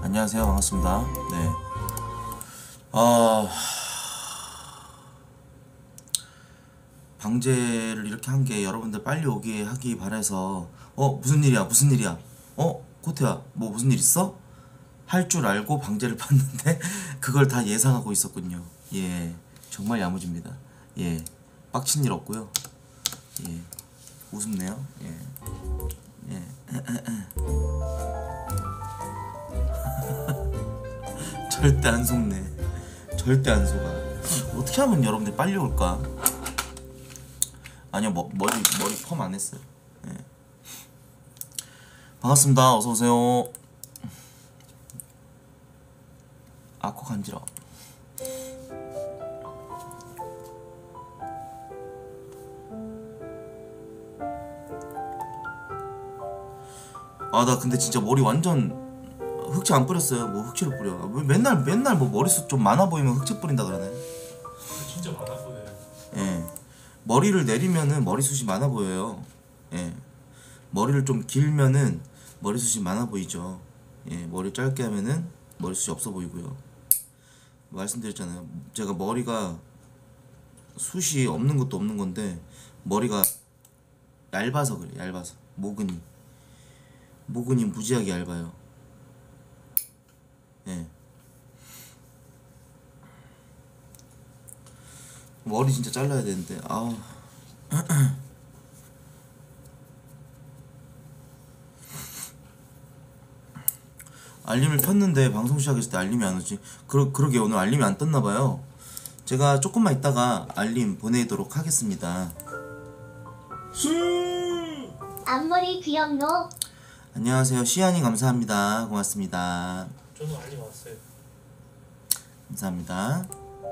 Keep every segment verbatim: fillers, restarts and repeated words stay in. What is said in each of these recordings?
안녕하세요. 반갑습니다. 네. 아 방제를 이렇게 한 게 여러분들 빨리 오게 하기 바라서. 어 무슨 일이야 무슨 일이야 어 코트야 뭐 무슨 일 있어? 할 줄 알고 방제를 봤는데 그걸 다 예상하고 있었군요. 예, 정말 야무집니다. 예, 빡친 일 없고요. 예, 우습네요. 예, 예. 절대 안 속네. 절대 안 속아. 어떻게 하면 여러분들 빨리 올까? 아니요, 머, 머리 머리 펌 안 했어요. 예. 반갑습니다. 어서 오세요. 아, 코 간지러. 아, 나 근데 진짜 머리 완전 흑채 안 뿌렸어요. 뭐 흑채를 뿌려. 왜 맨날 맨날 뭐 머리숱 좀 많아 보이면 흑채 뿌린다 그러네. 진짜 많아 보여요. 예. 머리를 내리면은 머리숱이 많아 보여요. 예. 머리를 좀 길면은 머리숱이 많아 보이죠. 예. 머리 짧게 하면은 머리숱이 없어 보이고요. 말씀드렸잖아요. 제가 머리가 숱이 없는 것도 없는 건데 머리가 얇아서 그래. 얇아서. 모근이 모근이 무지하게 얇아요. 예. 머리 진짜 잘라야 되는데. 아. 알림을 켰는데 방송 시작했을 때 알림이 안 오지. 그러, 그러게 오늘 알림이 안 떴나봐요. 제가 조금만 있다가 알림 보내도록 하겠습니다. 앞머리 귀엽노. 안녕하세요. 시안이 감사합니다. 고맙습니다. 저는 알림 왔어요. 감사합니다.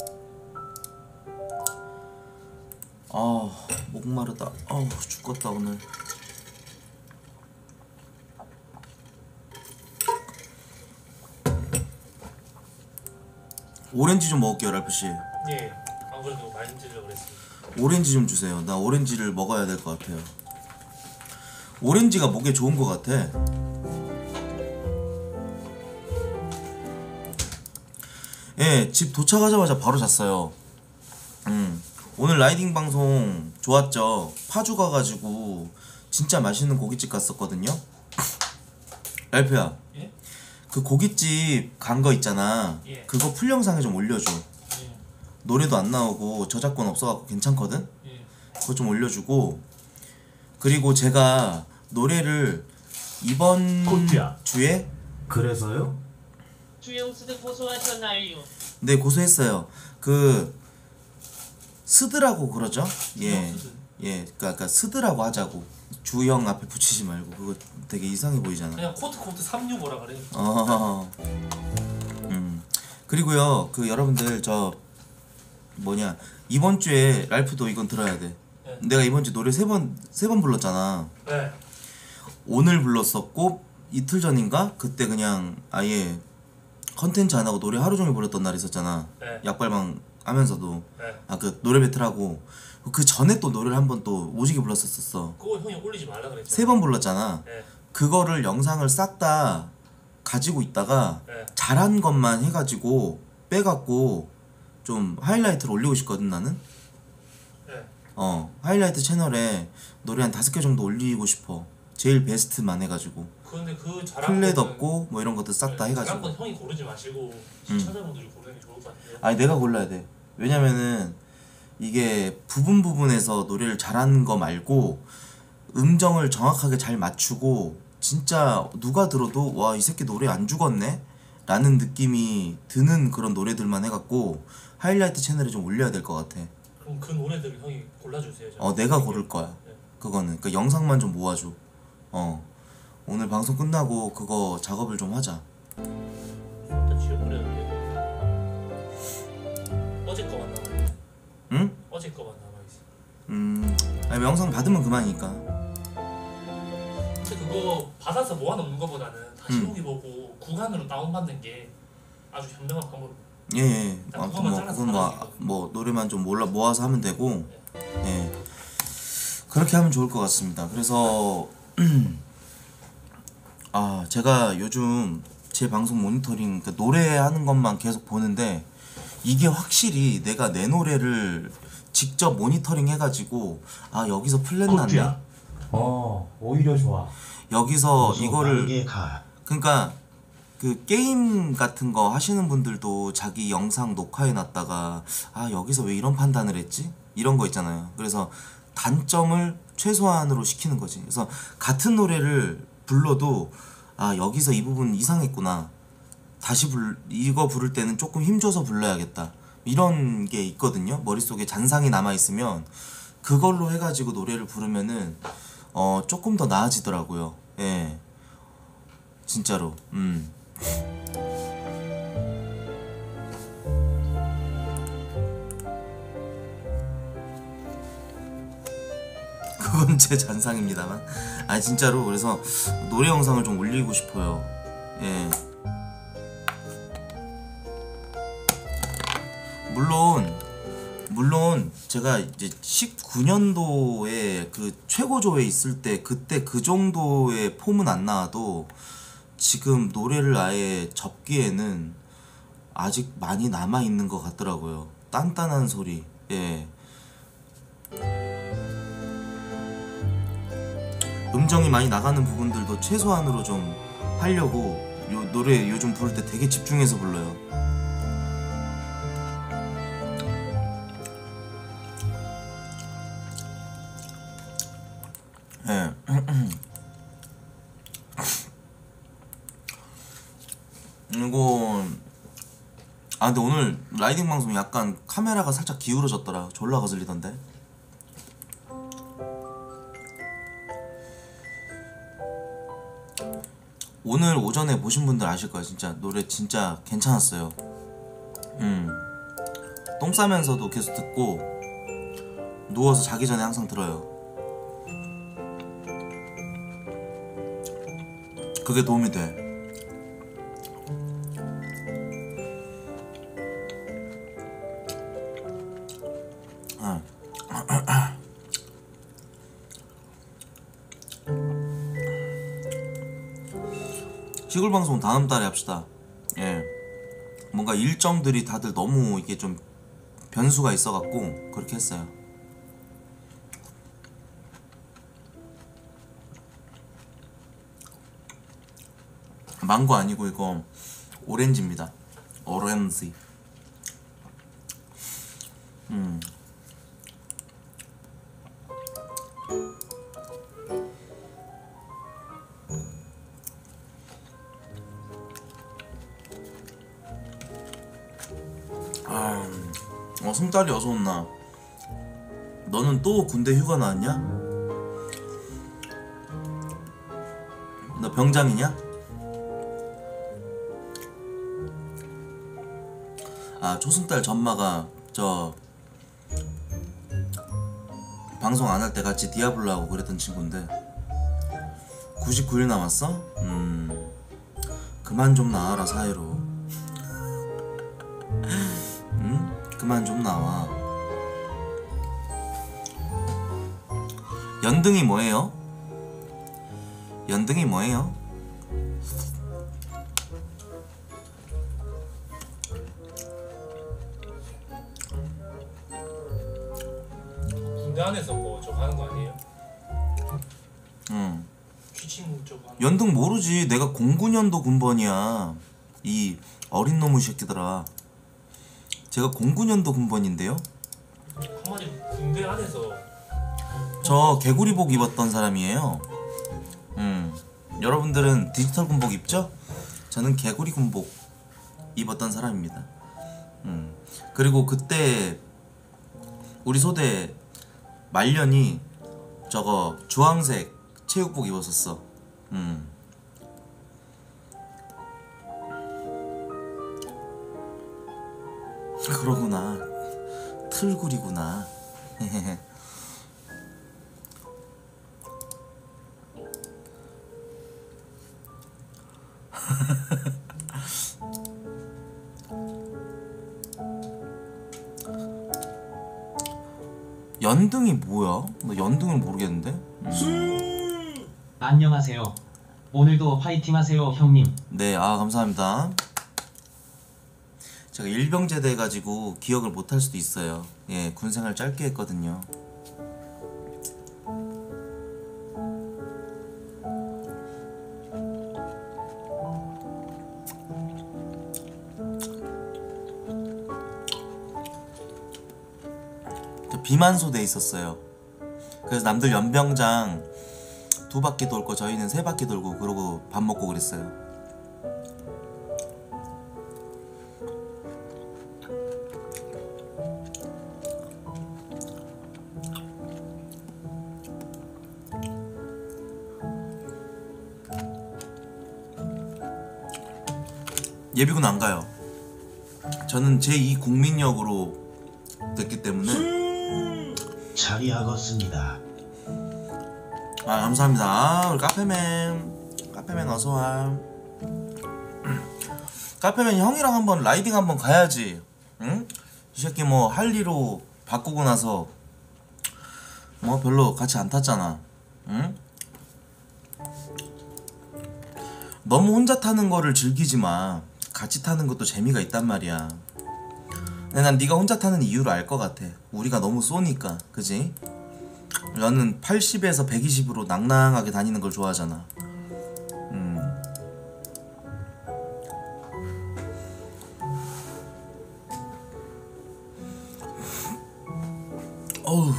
아, 목마르다. 아우, 죽겠다 오늘. 오렌지 좀 먹을게요, 랄프씨. 예. 안 그래도 많이 드리려고 그랬습니다. 오렌지 좀 주세요. 나 오렌지를 먹어야 될 것 같아요. 오렌지가 목에 좋은 것 같아. 예, 집 도착하자마자 바로 잤어요. 음, 오늘 라이딩 방송 좋았죠? 파주 가가지고 진짜 맛있는 고깃집 갔었거든요. 랄프야, 예? 그 고깃집 간 거 있잖아. 예. 그거 풀 영상에 좀 올려줘. 예. 노래도 안 나오고 저작권 없어갖고 괜찮거든? 예. 그거 좀 올려주고. 그리고 제가 노래를 이번 코트야. 주에 그래서요? 주영수도 고소하셨나요? 네, 고소했어요. 그 스드라고 그러죠? 예, 스드? 예, 그러니까, 그러니까 스드라고 하자고. 주형 앞에 붙이지 말고. 그거 되게 이상해 보이잖아. 그냥 코트 코트 삼육오라 그래. 어, 음. 그리고요, 그 여러분들 저 뭐냐, 이번 주에 랄프도 이건 들어야 돼. 네. 내가 이번 주 노래 세 번 세 번 불렀잖아. 네. 오늘 불렀었고 이틀 전인가 그때 그냥 아예 컨텐츠 안 하고 노래 하루 종일 불렀던 날 있었잖아. 네. 약발방 하면서도. 네. 아, 그 노래 배틀하고 그 전에 또 노래를 한 번 또 오지게 불렀었었어. 그거 형이 올리지 말라 그랬죠. 세 번 불렀잖아. 네. 그거를 영상을 싹 다 가지고 있다가 네. 잘한 것만 해가지고 빼갖고 좀 하이라이트를 올리고 싶거든 나는. 네. 어, 하이라이트 채널에 노래 한 다섯 개 정도 올리고 싶어. 제일 베스트만 해가지고. 근데 그 잘한 플랫 거는- 없고 뭐 이런 것도 싹 다 네, 잘한 해가지고. 건 형이 고르지 마시고 시청자분들이 고르는 게 좋을 것 같아요. 아니, 내가 골라야 돼. 왜냐면은 이게 부분 부분에서 노래를 잘하는 거 말고 음정을 정확하게 잘 맞추고 진짜 누가 들어도 와, 이 새끼 노래 안 죽었네? 라는 느낌이 드는 그런 노래들만 해갖고 하이라이트 채널에 좀 올려야 될 것 같아. 그럼 그 노래들을 형이 골라주세요. 저는. 어, 내가 고를 거야. 네. 그거는. 그 영상만 좀 모아줘. 어, 오늘 방송 끝나고 그거 작업을 좀 하자. 일단 지워버렸는데 어제 거만 남아있어. 응? 어제 거만 남아있어. 음, 아니, 영상 받으면 그만이니까. 근데 그거 받아서 모아놓는 거보다는 다시 음. 보기 보고 구간으로 다운받는 게 아주 현명한 방법입니다. 예, 예. 딱 아무튼 그것만 뭐 잘라서 그건 뭐, 받아주는 아, 뭐 노래만 좀 몰라 모아서 하면 되고. 예, 그렇게 하면 좋을 것 같습니다. 그래서 아, 제가 요즘 제 방송 모니터링, 그러니까 노래하는 것만 계속 보는데 이게 확실히 내가 내 노래를 직접 모니터링 해가지고 아 여기서 플랫 났네, 어 오히려 좋아. 여기서 이거를 빠르게 가. 그러니까 그 게임 같은 거 하시는 분들도 자기 영상 녹화해 놨다가 아 여기서 왜 이런 판단을 했지? 이런 거 있잖아요. 그래서 단점을 최소한으로 시키는 거지. 그래서 같은 노래를 불러도 아 여기서 이 부분 이상했구나, 다시 불 이거 부를 때는 조금 힘줘서 불러야겠다, 이런 게 있거든요. 머릿속에 잔상이 남아있으면 그걸로 해가지고 노래를 부르면은 어 조금 더 나아지더라고요. 예, 진짜로. 음. 그건 제 잔상입니다만 아 진짜로. 그래서 노래 영상을 좀 올리고 싶어요. 예, 물론 물론 제가 이제 십구 년도에 그 최고조에 있을 때 그때 그 정도의 폼은 안 나와도 지금 노래를 아예 접기에는 아직 많이 남아있는 것 같더라고요. 단단한 소리. 예, 음정이 많이 나가는 부분들도 최소한으로 좀 하려고 요 노래 요즘 부를 때 되게 집중해서 불러요. 예. 이거 아 근데 오늘 라이딩 방송 약간 카메라가 살짝 기울어졌더라. 졸라 거슬리던데. 오늘 오전에 보신 분들 아실 거예요. 진짜 노래 진짜 괜찮았어요. 음, 똥 싸면서도 계속 듣고 누워서 자기 전에 항상 들어요. 그게 도움이 돼. 아. 시골 방송 다음 달에 합시다. 예, 뭔가 일정들이 다들 너무 이게 좀 변수가 있어갖고 그렇게 했어요. 망고 아니고 이거 오렌지입니다. 오렌지. 음. 아, 어 승달이 어서 온나. 너는 또 군대 휴가 나왔냐? 너 병장이냐? 아, 초승달 전마가 저 방송 안 할 때 같이 디아블로 하고 그랬던 친구인데 구십구 일 남았어? 음, 그만 좀 나와라 사회로. 응? 그만 좀 나와. 연등이 뭐예요? 연등이 뭐예요? 군대 안에서 뭐 저거 하는 거 아니에요? 응. 취침 저거 하는 연등 모르지. 내가 공구 년도 군번이야. 이 어린 놈의 새끼들아. 제가 공구 년도 군번인데요. 한마디로 군대 안에서 저 개구리복 입었던 사람이에요. 음, 여러분들은 디지털 군복 입죠? 저는 개구리 군복 입었던 사람입니다. 음, 그리고 그때 우리 소대 말년이 저거 주황색 체육복 입었었어. 음. 그러구나. 틀구리구나. 연등이 뭐야? 나 연등을 모르겠는데. 음. 안녕하세요. 오늘도 파이팅 하세요, 형님. 네, 아 감사합니다. 제가 일병제대 해가지고 기억을 못할 수도 있어요. 예, 군생활 짧게 했거든요. 저 비만소대에 있었어요. 그래서 남들 연병장 두 바퀴 돌고 저희는 세 바퀴 돌고 그러고 밥 먹고 그랬어요. 예비군 안 가요. 저는 제이 국민역으로 됐기 때문에. 자리하겠습니다. 아 감사합니다. 아, 우리 카페맨 카페맨 어서와. 카페맨 형이랑 한번 라이딩 한번 가야지. 응? 이 새끼 뭐 할리로 바꾸고 나서 뭐 별로 같이 안 탔잖아. 응? 너무 혼자 타는 거를 즐기지 마. 같이 타는 것도 재미가 있단 말이야. 근데 난 네가 혼자 타는 이유를 알 것 같아. 우리가 너무 쏘니까, 그지? 너는 팔십에서 백이십으로 낭낭하게 다니는 걸 좋아하잖아. 음. 어우.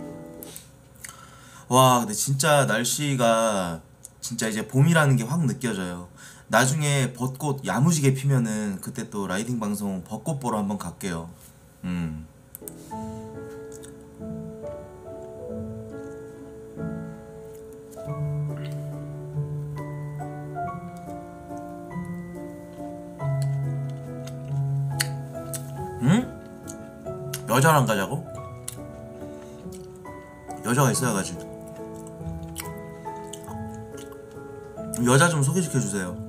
와, 근데 진짜 날씨가 진짜 이제 봄이라는 게 확 느껴져요. 나중에 벚꽃 야무지게 피면은 그때 또 라이딩 방송 벚꽃 보러 한번 갈게요. 음. 응? 여자랑 가자고? 여자가 있어야가지고. 여자 좀 소개시켜주세요.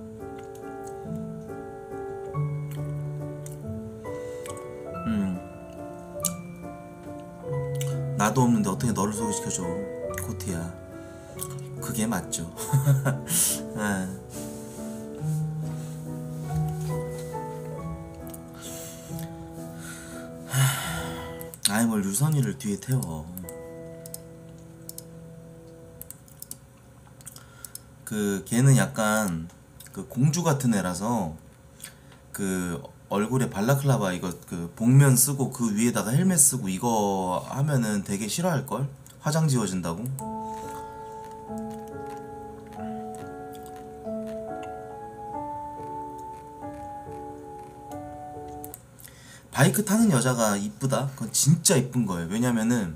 음. 나도 없는데 어떻게 너를 소개시켜줘, 코트야. 그게 맞죠. 아. 아이 뭘 유선이를 뒤에 태워. 그 걔는 약간 그 공주 같은 애라서 그 얼굴에 발라클라바 이거 그 복면 쓰고 그 위에다가 헬멧 쓰고 이거 하면은 되게 싫어할걸? 화장 지워진다고? 바이크 타는 여자가 이쁘다? 그건 진짜 이쁜 거예요. 왜냐면은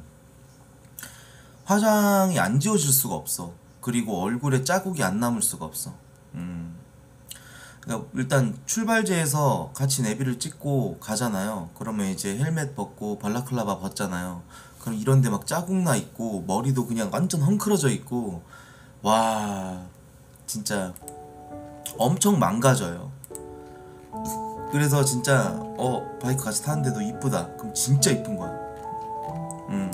화장이 안 지워질 수가 없어. 그리고 얼굴에 자국이 안 남을 수가 없어. 음. 그러니까 일단 출발지에서 같이 내비를 찍고 가잖아요. 그러면 이제 헬멧 벗고 발라클라바 벗잖아요. 그럼 이런데 막 자국 나 있고 머리도 그냥 완전 헝클어져 있고, 와 진짜 엄청 망가져요. 그래서 진짜 어 바이크 같이 타는데도 이쁘다. 그럼 진짜 이쁜 거야. 음.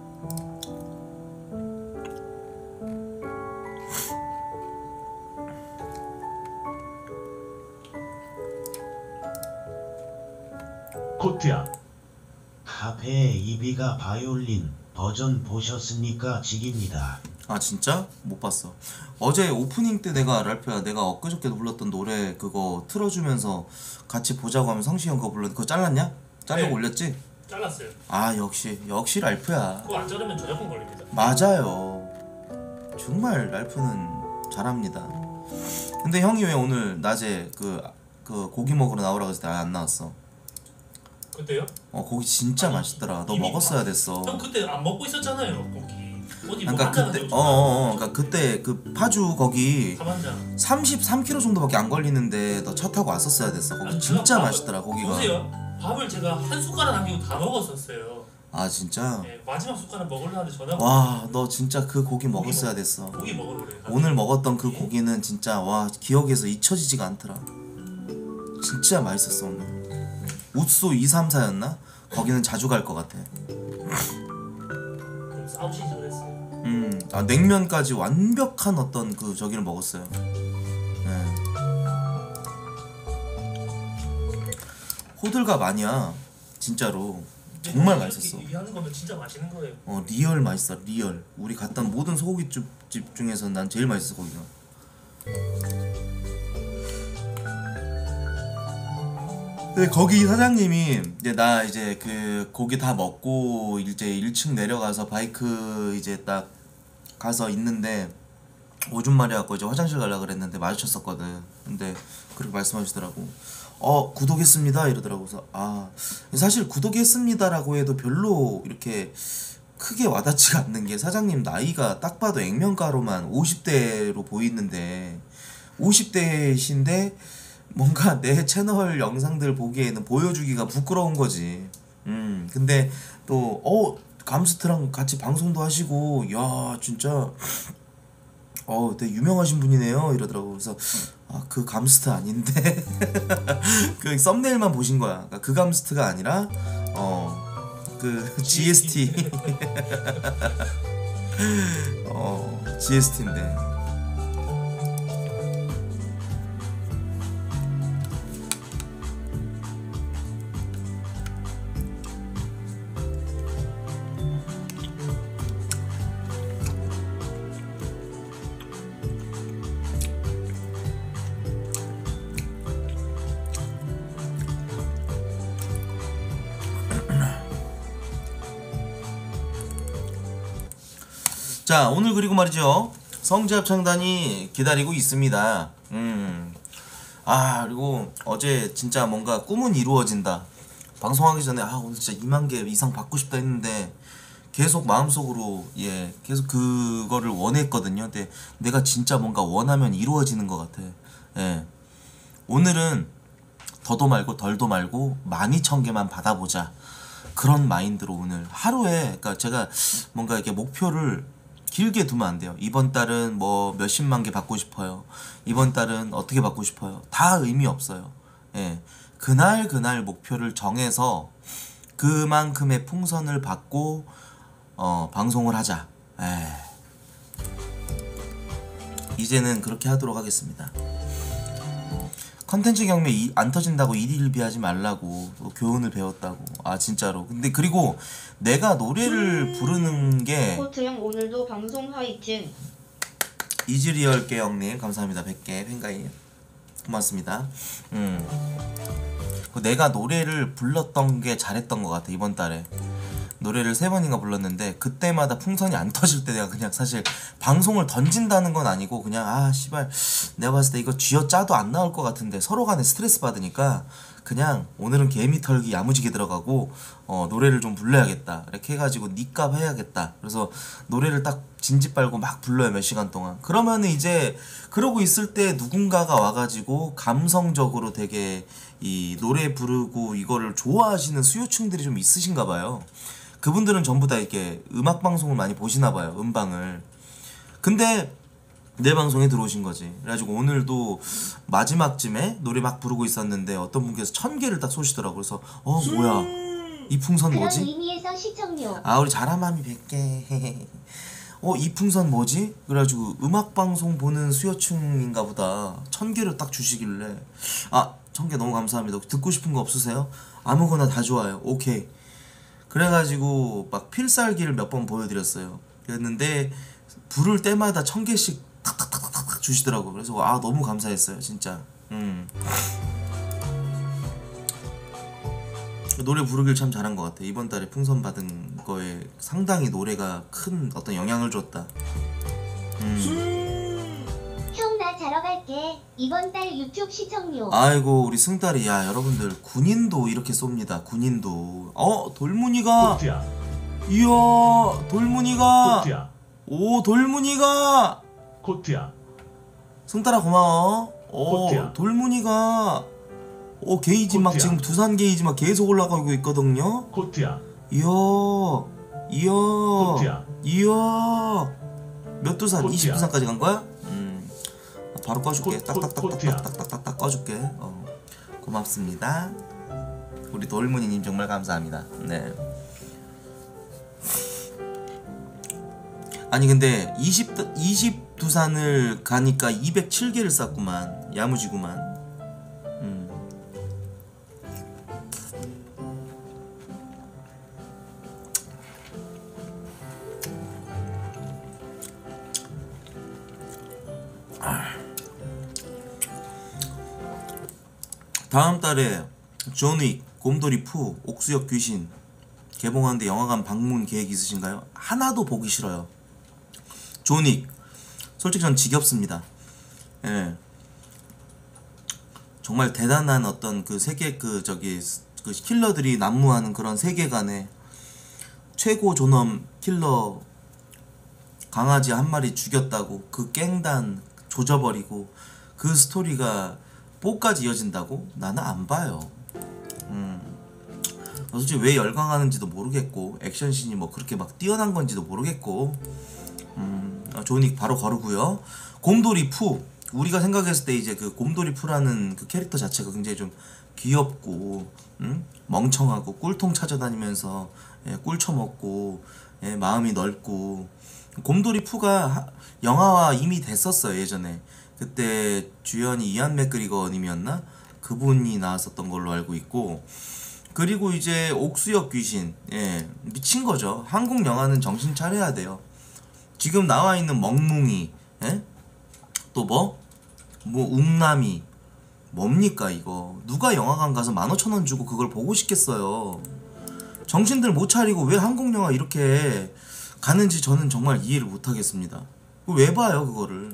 코트야. 카페에 이비가 바이올린 버전 보셨습니까? 직입니다. 아 진짜? 못 봤어. 어제 오프닝 때 내가 랄프야 내가 엊그저께도 불렀던 노래 그거 틀어주면서 같이 보자고 하면 성시형 그거 불렀는데 그거 잘랐냐? 자르고 네. 올렸지? 잘랐어요. 아 역시 역시 랄프야. 그거 안 자르면 저작권 걸립니다. 맞아요. 정말 랄프는 잘합니다. 근데 형이 왜 오늘 낮에 그, 그 고기 먹으러 나오라고 했을 때 안 나왔어? 그때요? 어 고기 진짜 아니, 맛있더라. 너 이미 먹었어야 됐어. 형 그때 안 먹고 있었잖아요, 고기. 어디 뭐 그러니까 한 잔 그때 가지고 어어 그러니까 그때 그 파주 거기 한 잔. 삼십삼 킬로미터 정도밖에 안 걸리는데 너 차 타고 왔었어야 됐어. 거기 아니, 진짜 제가 밥을- 맛있더라 고기가. 보세요. 밥을 제가 한 숟가락 남기고 다 먹었었어요. 아 진짜? 네, 마지막 숟가락 먹으려는데 전화가 와 너 진짜 그 고기 먹었어야 됐어. 고기 먹으러 그래. 오늘 먹었던 그 고기는 진짜 와 기억에서 잊혀지지가 않더라. 진짜 맛있었어 오늘. 우소 이삼사였나? 거기는 자주 갈 것 같아. 그럼 싸우시지 그랬어요. 음, 아 냉면까지 완벽한 어떤 그 저기를 먹었어요. 호들갑 아니야 진짜로. 정말 맛있었어. 얘기하는 거면 진짜 맛있는 거예요. 어 리얼 맛있어 리얼. 우리 갔던 모든 소고기집 집 중에서 난 제일 맛있어 거기가. 근데 거기 사장님이 이제 나 이제 그 고기 다 먹고 이제 일 층 내려가서 바이크 이제 딱 가서 있는데 오줌 마려갖고 이제 화장실 가려고 그랬는데 마주쳤었거든. 근데 그렇게 말씀하시더라고. 어 구독했습니다 이러더라고. 그래서 아 사실 구독했습니다라고 해도 별로 이렇게 크게 와닿지가 않는 게 사장님 나이가 딱 봐도 액면가로만 오십 대로 보이는데 오십 대신데 뭔가 내 채널 영상들 보기에는 보여주기가 부끄러운 거지. 음 근데 또 어 감스트랑 같이 방송도 하시고 야 진짜 어 되게 유명하신 분이네요 이러더라고. 그래서 아 그 감스트 아닌데 그 썸네일만 보신 거야. 그러니까 그 감스트가 아니라 어 그 지에스티 어 지에스티인데. 자 오늘 그리고 말이죠 성지 합창단이 기다리고 있습니다. 음. 아 그리고 어제 진짜 뭔가 꿈은 이루어진다. 방송하기 전에 아 오늘 진짜 이만 개 이상 받고 싶다 했는데 계속 마음속으로 예 계속 그거를 원했거든요. 근데 내가 진짜 뭔가 원하면 이루어지는 것 같아. 예 오늘은 더도 말고 덜도 말고 만 이천 개만 받아보자 그런 마인드로 오늘 하루에 그러니까 제가 뭔가 이렇게 목표를 길게 두면 안 돼요. 이번 달은 뭐 몇십만 개 받고 싶어요. 이번 달은 어떻게 받고 싶어요. 다 의미 없어요. 예. 그날 그날 목표를 정해서 그만큼의 풍선을 받고 어, 방송을 하자. 에. 이제는 그렇게 하도록 하겠습니다. 컨텐츠 경매 이, 안 터진다고 일일비하지 말라고 또 교훈을 배웠다고. 아 진짜로. 근데 그리고 내가 노래를 부르는 게 코트 형 오늘도 방송 화이팅. 이즈리얼게 형님 감사합니다. 백 개 팬가입 고맙습니다. 음. 내가 노래를 불렀던 게 잘했던 것 같아. 이번 달에 노래를 세 번인가 불렀는데 그때마다 풍선이 안 터질 때 내가 그냥 사실 방송을 던진다는 건 아니고 그냥 아 씨발 내가 봤을 때 이거 쥐어짜도 안 나올 것 같은데 서로 간에 스트레스 받으니까 그냥 오늘은 개미 털기 야무지게 들어가고 어 노래를 좀 불러야겠다 이렇게 해가지고 니값 해야겠다. 그래서 노래를 딱 진지 빨고 막 불러요 몇 시간 동안. 그러면은 이제 그러고 있을 때 누군가가 와가지고 감성적으로 되게 이 노래 부르고 이거를 좋아하시는 수요층들이 좀 있으신가 봐요. 그분들은 전부 다 이렇게 음악 방송을 많이 보시나 봐요. 음방을. 근데 내 방송에 들어오신 거지. 그래가지고 오늘도 마지막쯤에 노래 막 부르고 있었는데 어떤 분께서 천 개를 딱 쏘시더라고. 그래서 어 뭐야 이 풍선 그런 뭐지? 의미에서 시청료. 아 우리 자라맘이 백 개 어 이 풍선 뭐지? 그래가지고 음악방송 보는 수요층인가 보다 천 개를 딱 주시길래 아 천 개 너무 감사합니다. 듣고 싶은 거 없으세요? 아무거나 다 좋아요. 오케이. 그래가지고 막 필살기를 몇 번 보여드렸어요. 그랬는데 부를 때마다 천 개씩 탁탁탁탁탁 주시더라고. 그래서 아 너무 감사했어요 진짜. 음. 노래 부르길 참 잘한 것 같아. 이번 달에 풍선 받은 거에 상당히 노래가 큰 어떤 영향을 줬다. 음. 형 나 자러 갈게. 이번 달 유튜브 시청료. 아이고 우리 승달이 야 여러분들 군인도 이렇게 쏩니다. 군인도. 어 돌문이가. 코트야, 이야 돌문이가. 코트야, 오 돌문이가. 코트야. 승달아 고마워. 오 코트야. 돌문이가. 오 게이지 막 코트야. 지금 두산 게이지 막 계속 올라가고 있거든요. 코트야, 이야 이야 코트야. 이야 몇 두산? 코트야. 이십 두산까지 간 거야? 음 바로 꺼줄게. 코- 코- 코트야. 딱딱딱딱딱딱딱딱 꺼줄게. 어 고맙습니다. 우리 돌문이님 정말 감사합니다. 네. 아니 근데 이십, 이십 두산을 가니까 이백칠 개를 쌌구만. 야무지구만. 음. 다음 달에 존윅, 곰돌이 푸, 옥수역 귀신 개봉하는데 영화관 방문 계획 있으신가요? 하나도 보기 싫어요. 존윅 솔직히 전 지겹습니다. 예. 정말 대단한 어떤 그 세계 그 저기 그 킬러들이 난무하는 그런 세계관에 최고 존엄 킬러 강아지 한 마리 죽였다고 그 깽단 조져버리고 그 스토리가 뽀까지 이어진다고? 나는 안 봐요. 음. 솔직히 왜 열광하는지도 모르겠고 액션씬이 뭐 그렇게 막 뛰어난 건지도 모르겠고 음. 존윅 바로 거르고요. 곰돌이 푸 우리가 생각했을 때 이제 그 곰돌이 푸라는 그 캐릭터 자체가 굉장히 좀 귀엽고 음? 멍청하고 꿀통 찾아다니면서 예, 꿀 처먹고 예, 마음이 넓고 곰돌이 푸가 하, 영화화 이미 됐었어요. 예전에 그때 주연이 이안 맥그리거님이었나? 그분이 나왔었던 걸로 알고 있고 그리고 이제 옥수역 귀신 예, 미친거죠. 한국 영화는 정신 차려야 돼요. 지금 나와있는 멍뭉이 예? 또 뭐? 뭐 웅남이 뭡니까 이거. 누가 영화관 가서 만 오천 원 주고 그걸 보고 싶겠어요. 정신들 못 차리고 왜 한국 영화 이렇게 가는지 저는 정말 이해를 못하겠습니다. 왜 봐요 그거를.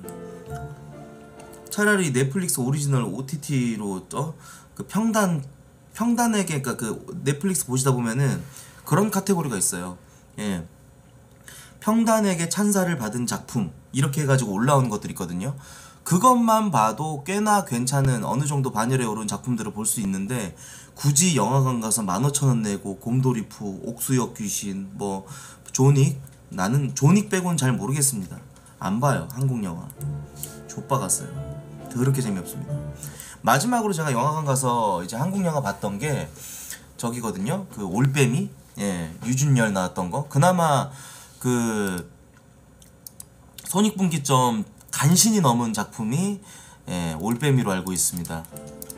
차라리 넷플릭스 오리지널 오티티로 어? 그 평단 평단에게 그러니까 그 넷플릭스 보시다 보면은 그런 카테고리가 있어요. 예. 평단에게 찬사를 받은 작품 이렇게 해가지고 올라오는 것들이 있거든요. 그것만 봐도 꽤나 괜찮은 어느 정도 반열에 오른 작품들을 볼 수 있는데 굳이 영화관 가서 만 오천 원 내고 곰돌이 푸, 옥수역 귀신, 뭐 존윅 나는 존윅 빼고는 잘 모르겠습니다. 안 봐요 한국 영화. 좆박았어요. 더럽게 재미없습니다. 마지막으로 제가 영화관 가서 이제 한국 영화 봤던 게 저기거든요. 그 올빼미 예 유준열 나왔던 거. 그나마 그 손익분기점 간신히 넘은 작품이 예, 올빼미로 알고 있습니다.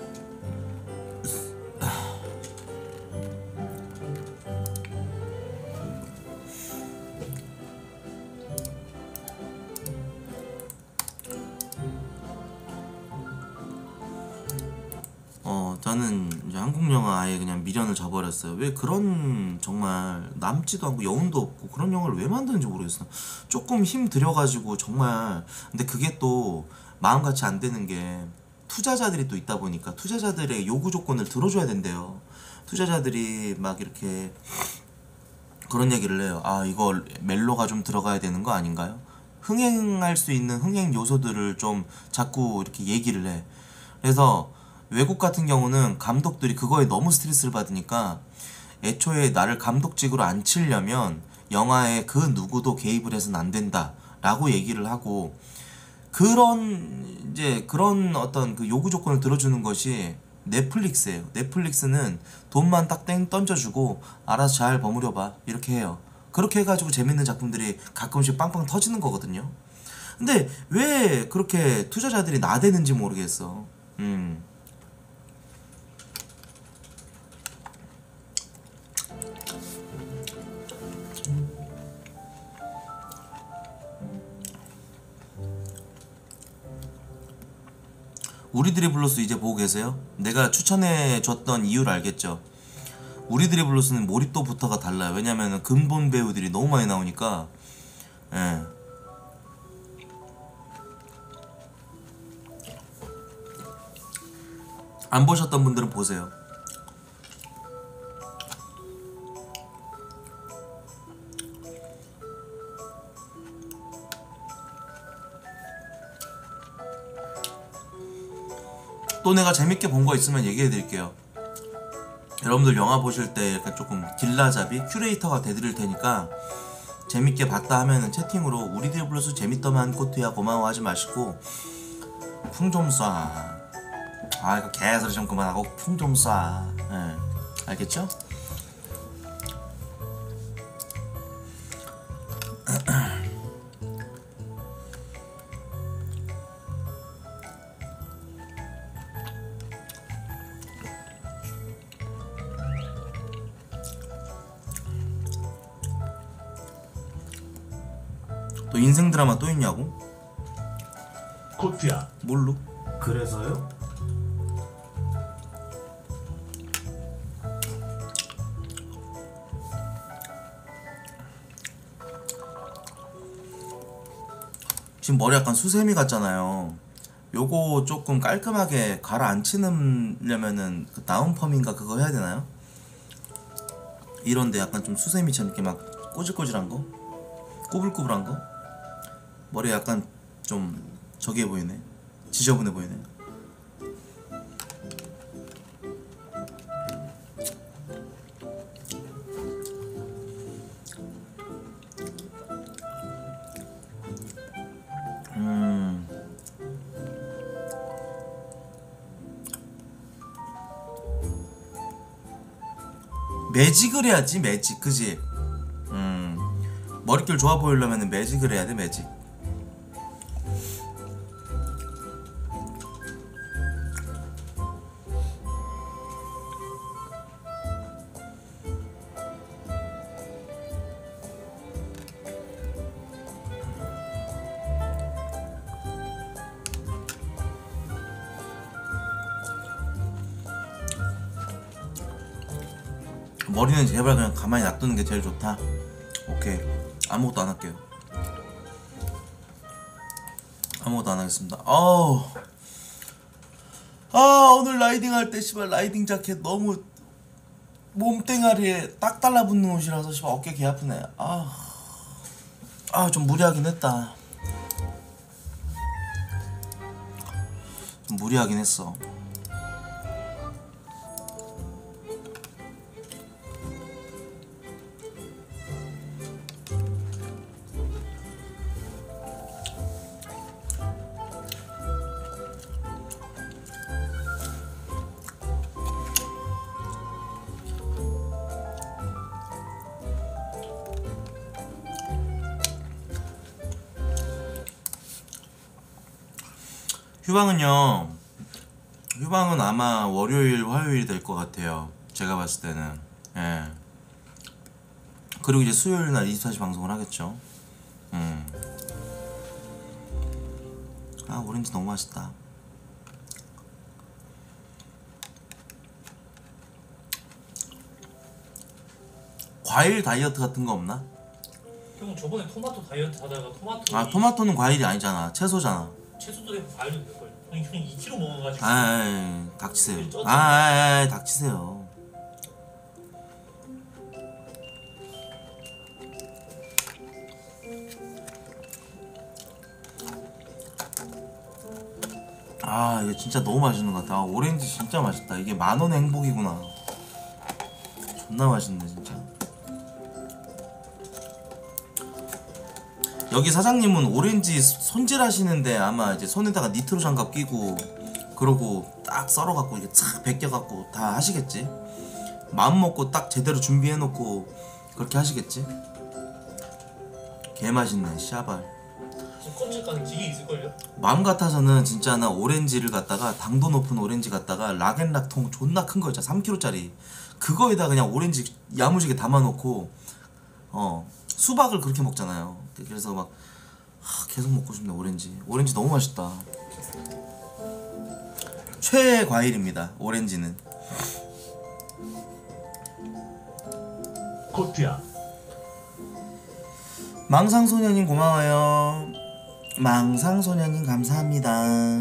어 저는 이제 한국 영화 아예 그냥 미련을 저버렸어요. 왜 그런 정말 남지도 않고 여운도 없고 그런 영화를 왜 만드는지 모르겠어. 조금 힘 들여가지고 정말 근데 그게 또 마음같이 안 되는 게 투자자들이 또 있다 보니까 투자자들의 요구 조건을 들어줘야 된대요. 투자자들이 막 이렇게 그런 얘기를 해요. 아 이거 멜로가 좀 들어가야 되는 거 아닌가요? 흥행할 수 있는 흥행 요소들을 좀 자꾸 이렇게 얘기를 해. 그래서 외국 같은 경우는 감독들이 그거에 너무 스트레스를 받으니까 애초에 나를 감독직으로 안 치려면 영화에 그 누구도 개입을 해서는 안 된다 라고 얘기를 하고 그런 이제 그런 어떤 그 요구 조건을 들어주는 것이 넷플릭스예요. 넷플릭스는 돈만 딱 땡 던져주고 알아서 잘 버무려봐 이렇게 해요. 그렇게 해가지고 재밌는 작품들이 가끔씩 빵빵 터지는 거거든요. 근데 왜 그렇게 투자자들이 나대는지 모르겠어. 음. 우리들의 블루스 이제 보고 계세요? 내가 추천해 줬던 이유를 알겠죠? 우리들의 블루스는 몰입도부터가 달라요. 왜냐면은 근본 배우들이 너무 많이 나오니까. 예. 안 보셨던 분들은 보세요. 또 내가 재밌게 본 거 있으면 얘기해 드릴게요. 여러분들 영화 보실 때 약간 조금 딜라잡이 큐레이터가 돼드릴 테니까 재밌게 봤다 하면은 채팅으로 우리들 블루스 재밌더만 꼬투야 고마워 하지 마시고 풍 좀 쏴. 아 이거 개소리 좀 그만하고 풍 좀 쏴. 예. 알겠죠? 또 인생 드라마 또 있냐고? 코트야. 뭘로? 그래서요? 지금 머리 약간 수세미 같잖아요. 요거 조금 깔끔하게 가라앉히려면은 그 다운펌인가 그거 해야 되나요? 이런데 약간 좀 수세미처럼 이렇게 막 꼬질꼬질한 거? 꾸불꾸불한 거? 머리 약간 좀 저기해 보이네. 지저분해 보이네. 음. 매직을 해야지 매직 그지? 음 머릿결 좋아 보이려면 매직을 해야 돼 매직. 머리는 제발 그냥 가만히 놔두는 게 제일 좋다. 오케이 아무것도 안 할게요. 아무것도 안 하겠습니다. 아우 아 오늘 라이딩 할 때 씨발 라이딩 자켓 너무 몸땡아리에 딱 달라붙는 옷이라서 씨발 어깨 개 아프네. 아 아 좀 무리하긴 했다. 좀 무리하긴 했어. 휴방은요. 휴방은 아마 월요일, 화요일이 될 것 같아요. 제가 봤을 때는. 예. 그리고 이제 수요일 날 이십사 시 방송을 하겠죠. 음. 아 오렌지 너무 맛있다. 과일 다이어트 같은 거 없나? 형 저번에 토마토 다이어트 하다가 토마토 아 토마토는 과일이 아니잖아. 채소잖아. 채소도 되고 과일도 될걸. 형이 형 이 킬로그램 먹어가지고. 아이 닥치세요. 쩌지. 아이 닥치세요. 아 이게 진짜 너무 맛있는 것 같아. 아, 오렌지 진짜 맛있다. 이게 만원의 행복이구나. 존나 맛있네 진짜. 여기 사장님은 오렌지 손질하시는데 아마 이제 손에다가 니트로 장갑 끼고 그러고 딱 썰어갖고 이게 착 벗겨갖고 다 하시겠지. 마음 먹고 딱 제대로 준비해놓고 그렇게 하시겠지. 개맛있네 씨발. 껍질 까는 기계 있을걸요? 마음 같아서는 진짜 나 오렌지를 갖다가 당도 높은 오렌지 갖다가 락앤락 통 존나 큰 거 있잖아. 삼 킬로그램짜리 그거에다 그냥 오렌지 야무지게 담아놓고 어 수박을 그렇게 먹잖아요. 그래서 막 하, 계속 먹고 싶네. 오렌지 오렌지 너무 맛있다. 최애 과일입니다 오렌지는. 코트야. 망상소녀님 고마워요. 망상소녀님 감사합니다.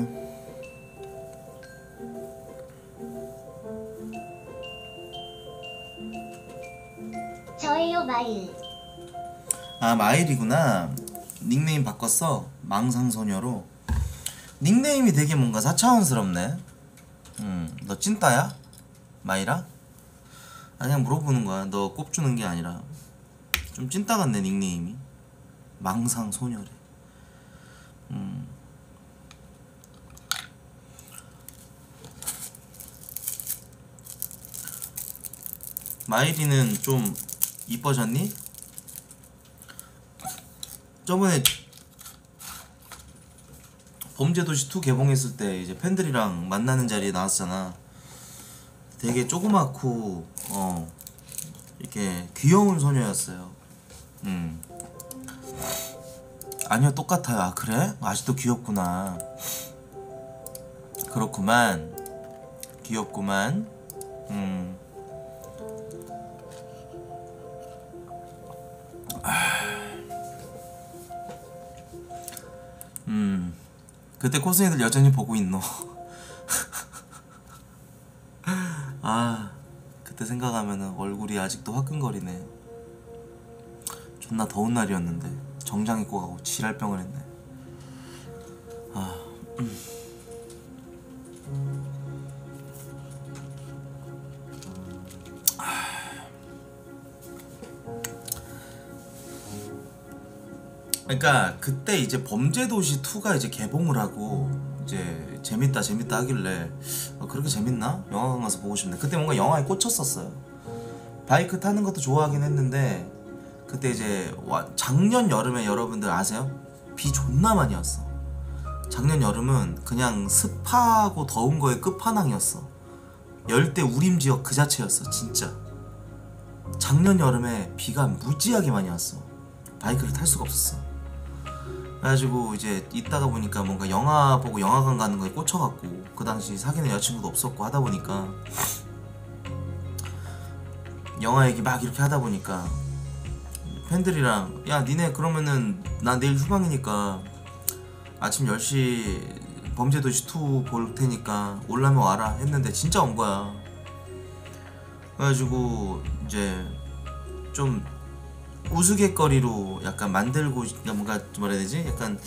저예요 마일. 아 마일이구나. 닉네임 바꿨어. 망상소녀로. 닉네임이 되게 뭔가 사차원스럽네. 음, 너 찐따야? 마일아? 아니 그냥 물어보는 거야. 너 꼽주는 게 아니라. 좀 찐따 같네 닉네임이. 망상소녀래. 음. 마일이는 좀 이뻐졌니? 저번에 범죄도시 투 개봉했을 때 이제 팬들이랑 만나는 자리에 나왔잖아. 되게 조그맣고 어 이렇게 귀여운 소녀였어요. 음. 아니요 똑같아요. 아 그래? 아직도 귀엽구나. 그렇구만. 귀엽구만. 음. 음 그때 코스이들 여전히 보고 있노. 아 그때 생각하면은 얼굴이 아직도 화끈거리네. 존나 더운 날이었는데 정장 입고 가고 지랄병을 했네. 아 음. 그러니까 그때 이제 범죄도시 이가 이제 개봉을 하고 이제 재밌다 재밌다 하길래 어, 그렇게 재밌나? 영화관 가서 보고 싶네. 그때 뭔가 영화에 꽂혔었어요. 바이크 타는 것도 좋아하긴 했는데 그때 이제 와, 작년 여름에 여러분들 아세요? 비 존나 많이 왔어. 작년 여름은 그냥 습하고 더운 거의 끝판왕이었어. 열대 우림 지역 그 자체였어 진짜. 작년 여름에 비가 무지하게 많이 왔어. 바이크를 탈 수가 없었어. 그래가지고 이제 있다가 보니까 뭔가 영화 보고 영화관 가는 거에 꽂혀갖고 그 당시 사귀는 여자친구도 없었고 하다 보니까 영화 얘기 막 이렇게 하다 보니까 팬들이랑 야 니네 그러면은 나 내일 휴방이니까 아침 열 시 범죄도시 이 볼 테니까 올라면 와라 했는데 진짜 온 거야. 그래가지고 이제 좀 우스갯거리로 약간 만들고 뭔가 뭐라 해야 되지? 약간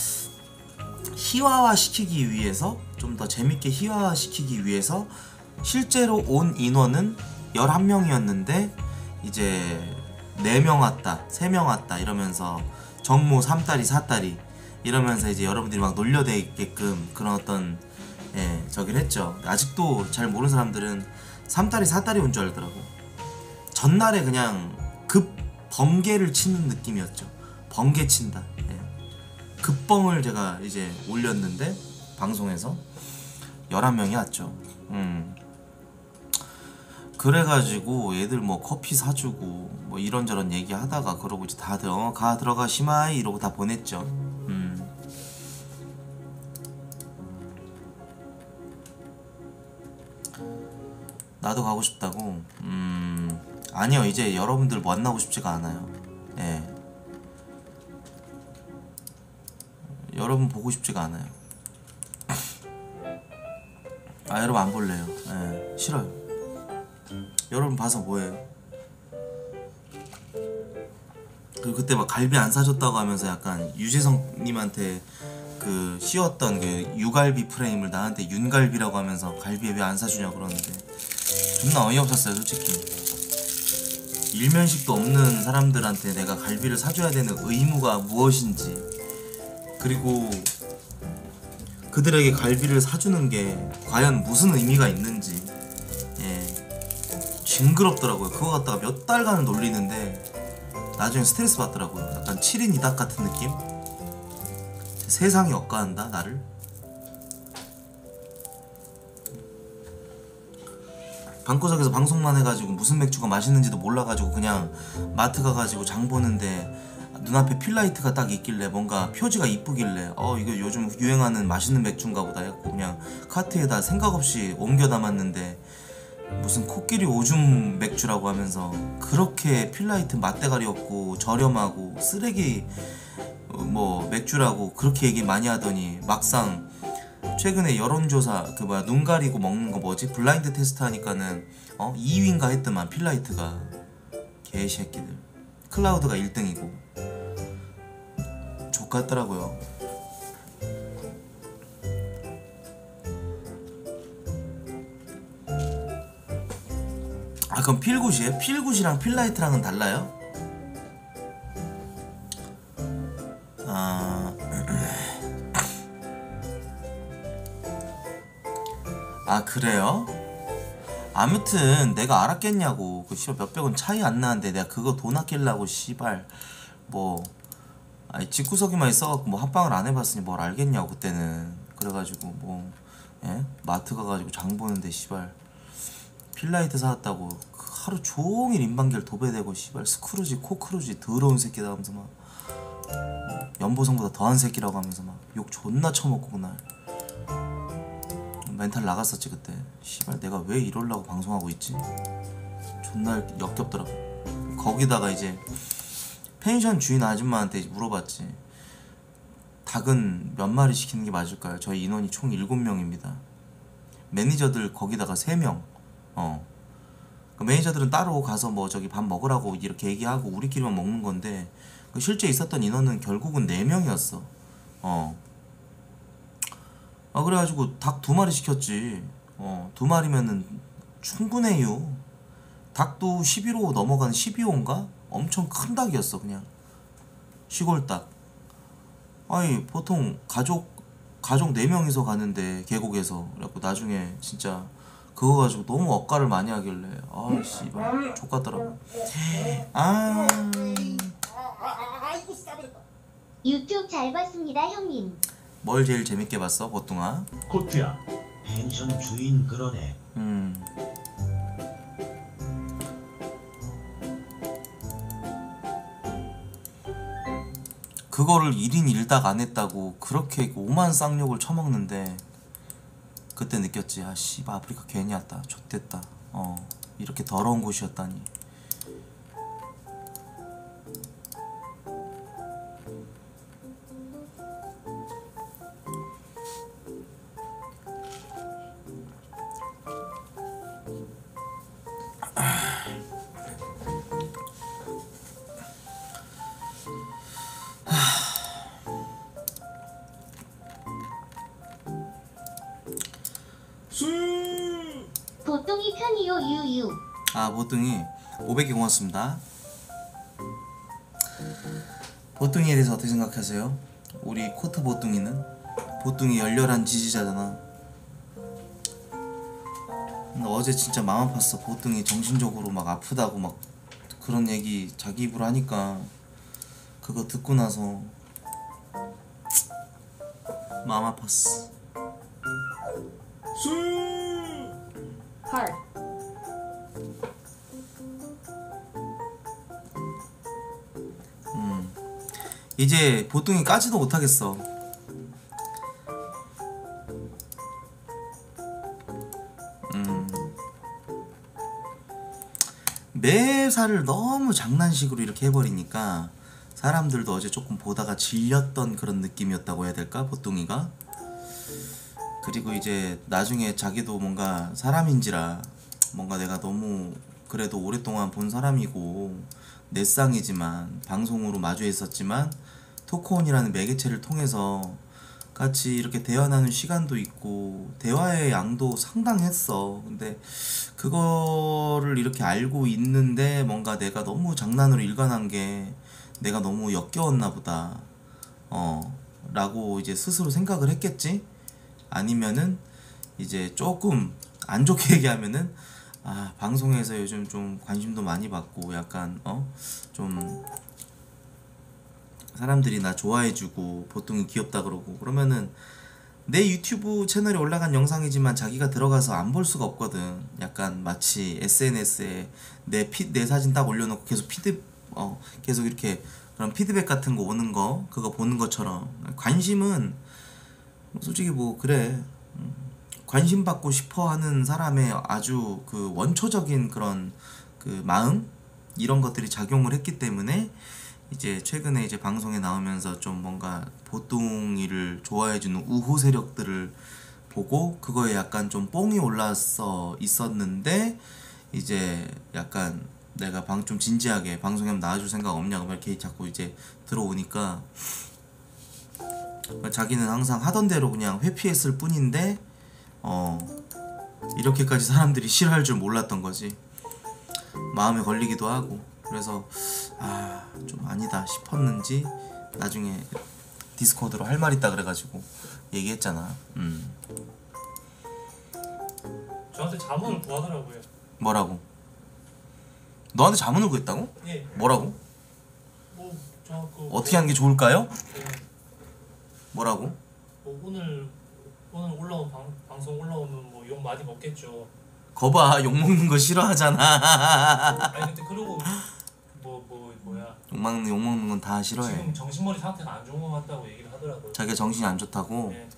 희화화 시키기 위해서 좀 더 재밌게 희화화 시키기 위해서 실제로 온 인원은 열한 명이었는데 이제 네 명 왔다 세 명 왔다 이러면서 정모 삼 다리 사 다리 이러면서 이제 여러분들이 막 놀려대게끔 그런 어떤 예 저기를 했죠. 아직도 잘 모르는 사람들은 삼 다리 사 다리 온 줄 알더라고. 전날에 그냥 급 번개를 치는 느낌이었죠. 번개 친다. 예. 급뻥을 제가 이제 올렸는데 방송에서 열한 명이 왔죠. 음. 그래가지고 얘들 뭐 커피 사주고 뭐 이런저런 얘기하다가 그러고 이제 다들 어 가 들어가 시마이 이러고 다 보냈죠. 음. 나도 가고 싶다고? 음 아니요 이제 여러분들 만나고 싶지가 않아요. 예 여러분 보고 싶지가 않아요. 아 여러분 안 볼래요. 예 싫어요. 여러분 봐서 뭐해요? 그 그때 막 갈비 안 사줬다고 하면서 약간 유재석님한테 그 씌웠던 그 유갈비 프레임을 나한테 윤갈비라고 하면서 갈비에 왜 안 사주냐 그러는데 존나 어이없었어요 솔직히. 일면식도 없는 사람들한테 내가 갈비를 사줘야 되는 의무가 무엇인지, 그리고 그들에게 갈비를 사주는 게 과연 무슨 의미가 있는지 예 징그럽더라고요. 그거 갖다가 몇 달간을 놀리는데 나중에 스트레스 받더라고요. 약간 칠 인 이 닭 같은 느낌? 세상이 억까한다 나를? 방구석에서 방송만 해가지고 무슨 맥주가 맛있는지도 몰라가지고 그냥 마트 가가지고 장 보는데 눈앞에 필라이트가 딱 있길래 뭔가 표지가 이쁘길래 어 이거 요즘 유행하는 맛있는 맥주인가 보다 해갖고 그냥 카트에다 생각 없이 옮겨 담았는데 무슨 코끼리 오줌 맥주라고 하면서 그렇게 필라이트 맛대가리 없고 저렴하고 쓰레기 뭐 맥주라고 그렇게 얘기 많이 하더니 막상 최근에 여론조사 그 뭐야 눈 가리고 먹는 거 뭐지 블라인드 테스트 하니까는 어 이 위인가 했더만 필라이트가. 개새끼들. 클라우드가 일 등이고 족같더라고요. 아 그럼 필굿이에요? 필굿이랑 필라이트랑은 달라요? 아... 아 그래요? 아무튼 내가 알았겠냐고. 그 씨발 몇백원 차이 안 나는데 내가 그거 돈 아끼려고 씨발 뭐 아니 집구석이만 있어갖고 뭐 합방을 안 해봤으니 뭘 알겠냐고 그때는. 그래가지고 뭐 예? 마트 가가지고 장 보는데 씨발 필라이트 사왔다고 하루 종일 인방결 도배되고 씨발 스크루지 코크루지 더러운 새끼다 하면서 막 연보성보다 더한 새끼라고 하면서 막 욕 존나 처먹고 그날 멘탈 나갔었지 그때. 씨발 내가 왜 이럴라고 방송하고 있지? 존나 역겹더라고. 거기다가 이제 펜션 주인 아줌마한테 물어봤지. 닭은 몇 마리 시키는 게 맞을까요? 저희 인원이 총 일곱 명입니다. 매니저들 거기다가 세 명. 어. 그 매니저들은 따로 가서 뭐 저기 밥 먹으라고 이렇게 얘기하고 우리끼리만 먹는 건데 그 실제 있었던 인원은 결국은 네 명이었어. 어. 아 그래가지고 닭 두 마리 시켰지. 어, 두 마리면은 충분해요. 닭도 십일 호 넘어간 십이 호인가? 엄청 큰 닭이었어 그냥. 시골 닭. 아니 보통 가족 가족 네 명이서 가는데 계곡에서 그래갖고 나중에 진짜 그거 가지고 너무 억까를 많이 하길래 아 씨발 족같더라고. 아 유튜브 잘 봤습니다 형님. 뭘 제일 재밌게 봤어 보통아? 코트야. 펜션 주인 그러네. 음 그거를 일 인 일 닭 안 했다고 그렇게 오만 쌍욕을 쳐먹는데 그때 느꼈지. 아 씨발 아프리카 괜히 왔다. 좆됐다. 어 이렇게 더러운 곳이었다니. 보통이 편이요 유유. 아 보통이 오백 개 고맙습니다. 보통이에 대해서 어떻게 생각하세요? 우리 코트 보통이는 보통이 열렬한 지지자잖아. 근데 어제 진짜 마음 아팠어. 보통이 정신적으로 막 아프다고 막 그런 얘기 자기 입으로 하니까 그거 듣고 나서 마음 아팠어. 헐. 음 이제 보통이 까지도 못하겠어. 음 매사를 너무 장난식으로 이렇게 해버리니까 사람들도 어제 조금 보다가 질렸던 그런 느낌이었다고 해야 될까 보통이가. 그리고 이제 나중에 자기도 뭔가 사람인지라 뭔가 내가 너무 그래도 오랫동안 본 사람이고 내 쌍이지만 방송으로 마주했었지만 토크온이라는 매개체를 통해서 같이 이렇게 대화 나눈 시간도 있고 대화의 양도 상당했어. 근데 그거를 이렇게 알고 있는데 뭔가 내가 너무 장난으로 일관한 게 내가 너무 역겨웠나 보다 어 라고 이제 스스로 생각을 했겠지. 아니면은 이제 조금 안 좋게 얘기하면은 아 방송에서 요즘 좀 관심도 많이 받고 약간 어 좀 사람들이 나 좋아해주고 보통이 귀엽다 그러고 그러면은 내 유튜브 채널에 올라간 영상이지만 자기가 들어가서 안 볼 수가 없거든. 약간 마치 에스엔에스에 내 피, 내 사진 딱 올려놓고 계속 피드 어 계속 이렇게 그런 피드백 같은 거 오는 거 그거 보는 것처럼 관심은 솔직히 뭐 그래 관심 받고 싶어 하는 사람의 아주 그 원초적인 그런 그 마음 이런 것들이 작용을 했기 때문에 이제 최근에 이제 방송에 나오면서 좀 뭔가 보통이를 좋아해주는 우호 세력들을 보고 그거에 약간 좀 뽕이 올라서 있었는데 이제 약간 내가 방 좀 진지하게 방송에 한번 나와줄 생각 없냐고 이렇게 자꾸 이제 들어오니까 자기는 항상 하던 대로 그냥 회피했을 뿐인데 어 이렇게까지 사람들이 싫어할 줄 몰랐던 거지. 마음에 걸리기도 하고 그래서 아 좀 아니다 싶었는지 나중에 디스코드로 할 말 있다 그래가지고 얘기했잖아. 음 저한테 자문을 구하더라고요. 뭐라고? 너한테 자문을 구했다고? 예. 뭐라고? 뭐저그 어떻게 하는 게 좋을까요? 네. 뭐라고? 뭐 오늘 오늘 올라온 방, 방송 올라오면 뭐 욕 많이 먹겠죠. 거봐 욕먹는 거 싫어하잖아. 아니 근데 그러고 뭐 뭐 뭐야 욕먹는, 욕먹는 건 다 싫어해. 지금 정신머리 상태가 안 좋은 것 같다고 얘기를 하더라고요. 자기가 정신이 안 좋다고? 네.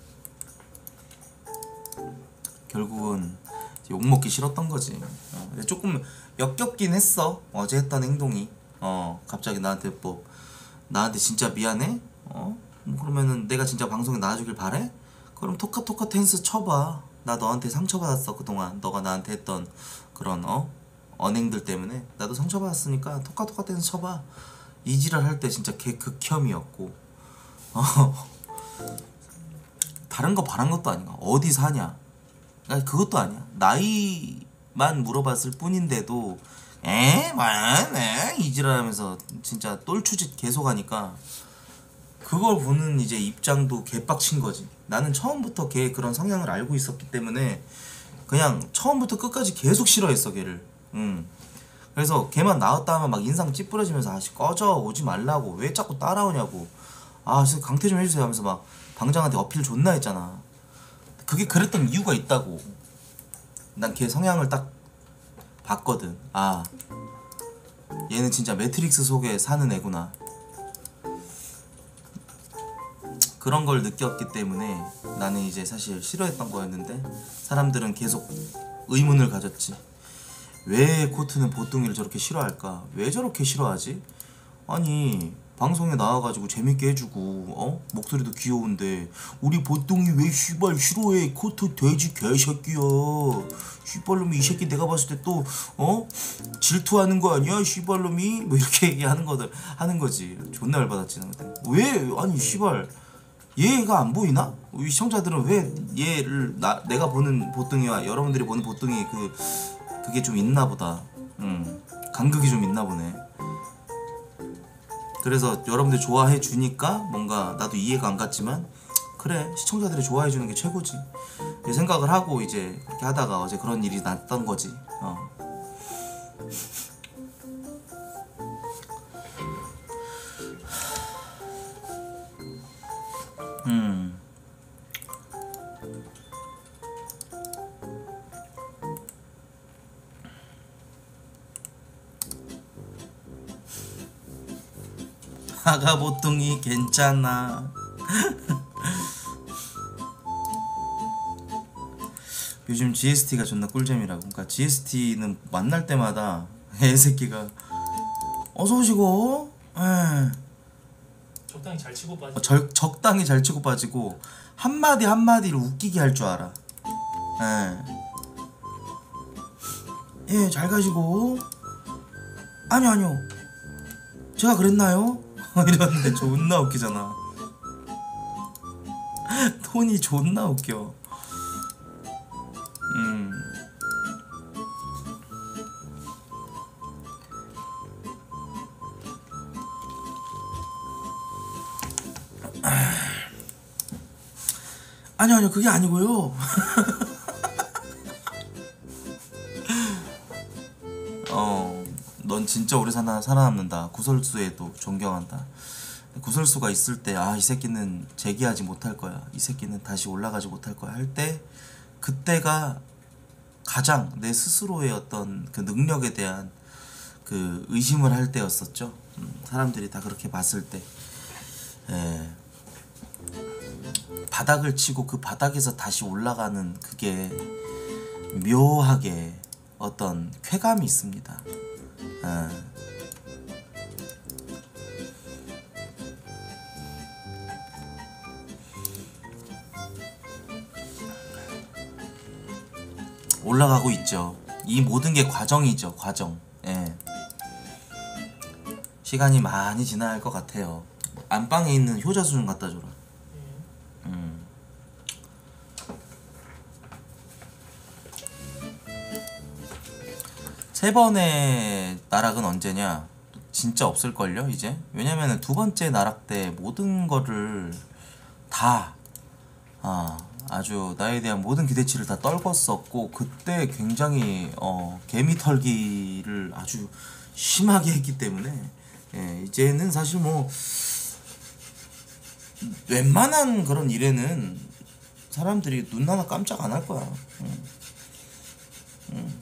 결국은 욕먹기 싫었던 거지. 어, 근데 조금 역겹긴 했어 어제 했던 행동이. 어 갑자기 나한테 뭐 나한테 진짜 미안해? 어? 뭐 그러면은 내가 진짜 방송에 나와주길 바래? 그럼 토카토카 댄스 쳐봐. 나 너한테 상처받았어 그동안. 너가 나한테 했던 그런 어? 언행들 때문에 나도 상처받았으니까 토카토카 댄스 쳐봐. 이지랄 할 때 진짜 개 극혐이었고 어. 다른 거 바란 것도 아니야. 어디 사냐? 아니, 그것도 아니야. 나이만 물어봤을 뿐인데도 에? 뭐야? 이지랄하면서 진짜 똘추짓 계속하니까 그걸 보는 이제 입장도 개빡친 거지. 나는 처음부터 걔 그런 성향을 알고 있었기 때문에 그냥 처음부터 끝까지 계속 싫어했어 걔를. 음. 그래서 걔만 나왔다 하면 막 인상 찌푸려지면서 아씨 꺼져 오지 말라고 왜 자꾸 따라오냐고 아 진짜 강퇴 좀 해주세요 하면서 막 방장한테 어필 존나 했잖아. 그게 그랬던 이유가 있다고. 난 걔 성향을 딱 봤거든. 아 얘는 진짜 매트릭스 속에 사는 애구나. 그런 걸 느꼈기 때문에 나는 이제 사실 싫어했던 거였는데 사람들은 계속 의문을 가졌지. 왜 코트는 보통이를 저렇게 싫어할까? 왜 저렇게 싫어하지? 아니 방송에 나와가지고 재밌게 해주고 어? 목소리도 귀여운데 우리 보통이 왜 씨발 싫어해? 코트 돼지 개새끼야. 씨발놈이 이 새끼 내가 봤을 때 또 어? 질투하는 거 아니야? 씨발놈이 뭐 이렇게 얘기하는 거들 하는 거지. 존나 열받았지 나 그때. 왜 아니 씨발 얘가 안 보이나? 이 시청자들은 왜 얘를 나 내가 보는 보통이와 여러분들이 보는 보통이 그 그게 좀 있나 보다. 음 간극이 좀 있나 보네. 그래서 여러분들 좋아해 주니까 뭔가 나도 이해가 안 갔지만 그래 시청자들이 좋아해 주는 게 최고지 이 생각을 하고 이제 그렇게 하다가 어제 그런 일이 났던 거지. 어. 음. 아가보통이 괜찮아. 요즘 지에스티가 존나 꿀잼이라고. 그러니까 지에스티는 만날 때마다 애새끼가 어서 오시고 에. 적당히 잘 치고 빠지. 어, 절, 적당히 잘 치고 빠지고 한마디 한마디를 웃기게 할 줄 알아. 예. 예, 잘 가시고. 아니요 아니요 제가 그랬나요? 이러는데 존나 웃기잖아. 톤이 존나 웃겨. 음. 아니요 아니요 그게 아니고요. 어, 넌 진짜 오래 살아, 살아남는다. 구설수에도 존경한다. 구설수가 있을 때 아 이 새끼는 재기하지 못할 거야. 이 새끼는 다시 올라가지 못할 거야 할 때 그때가 가장 내 스스로의 어떤 그 능력에 대한 그 의심을 할 때였었죠. 음, 사람들이 다 그렇게 봤을 때. 예. 바닥을 치고 그 바닥에서 다시 올라가는 그게 묘하게 어떤 쾌감이 있습니다. 예. 올라가고 있죠. 이 모든 게 과정이죠. 과정. 예. 시간이 많이 지나야 할 것 같아요. 안방에 있는 효자수 좀 갖다 줘라. 음. 세 번의 나락은 언제냐? 진짜 없을걸요 이제? 왜냐면은 두 번째 나락 때 모든 거를 다 아, 아주 나에 대한 모든 기대치를 다 떨궜었고 그때 굉장히 어, 개미 털기를 아주 심하게 했기 때문에 예, 이제는 사실 뭐 웬만한 그런 일에는 사람들이 눈 하나 깜짝 안 할 거야. 응. 응.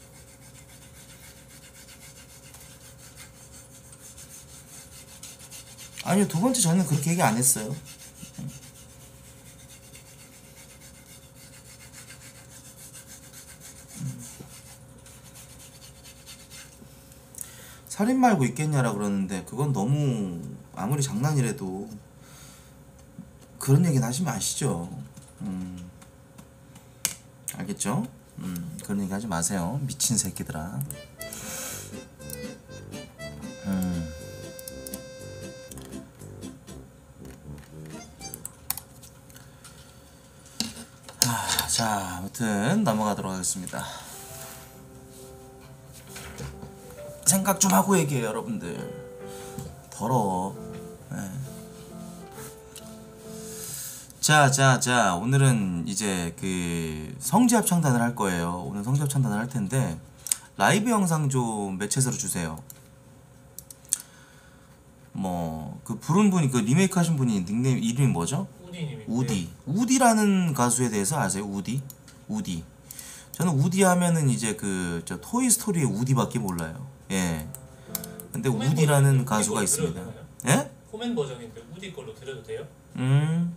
아니요 두 번째 저는 그렇게 얘기 안 했어요. 응. 살인 말고 있겠냐라 그러는데 그건 너무 아무리 장난이라도 그런 얘기는 하지 마시죠. 음. 알겠죠? 음, 그런 얘기 하지 마세요. 미친 새끼들아. 음. 아, 자, 아무튼 넘어가도록 하겠습니다. 생각 좀 하고 얘기해요, 여러분들. 더러워. 네. 자, 자, 자, 오늘은 이제 그 성지 합창단을 할 거예요. 오늘 성지 합창단을 할 텐데 라이브 영상 좀 매체에서 주세요. 뭐 그 부른 분이 그 리메이크 하신 분이 닉네임 이름이 뭐죠? 우디님이. 우디. 우디라는 가수에 대해서 아세요? 우디? 우디. 저는 우디 하면은 이제 그 저 토이 스토리의 우디밖에 몰라요. 예. 근데 우디라는 가수가 있습니다. 예? 코멘 버전인데 우디 걸로 드려도 돼요? 음.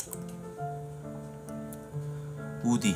우디.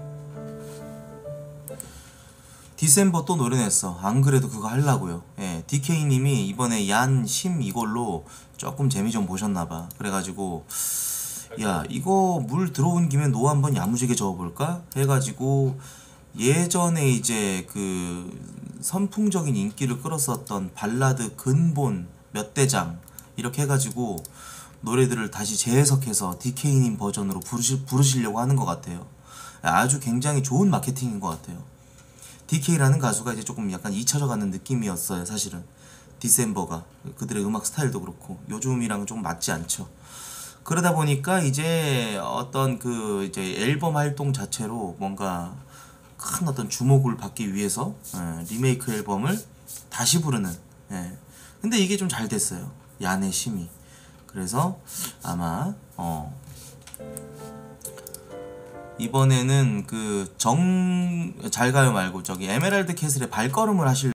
디셈버 또 노래 냈어. 안 그래도 그거 하려고요. 예, 디케이님이 이번에 얀 심 이걸로 조금 재미 좀 보셨나봐. 그래가지고 야 이거 물 들어온 김에 노 한번 야무지게 저어볼까? 해가지고 예전에 이제 그 선풍적인 인기를 끌었었던 발라드 근본 몇 대장 이렇게 해가지고 노래들을 다시 재해석해서 디케이님 버전으로 부르시, 부르시려고 하는 것 같아요. 아주 굉장히 좋은 마케팅인 것 같아요. 디케이라는 가수가 이제 조금 약간 잊혀져가는 느낌이었어요, 사실은. 디셈버가 그들의 음악 스타일도 그렇고 요즘이랑 좀 맞지 않죠. 그러다 보니까 이제 어떤 그 이제 앨범 활동 자체로 뭔가 큰 어떤 주목을 받기 위해서 예, 리메이크 앨범을 다시 부르는. 예. 근데 이게 좀 잘 됐어요. 얀의 심이. 그래서 아마 어. 이번에는 그 정 잘 가요 말고 저기 에메랄드 캐슬의 발걸음을 하실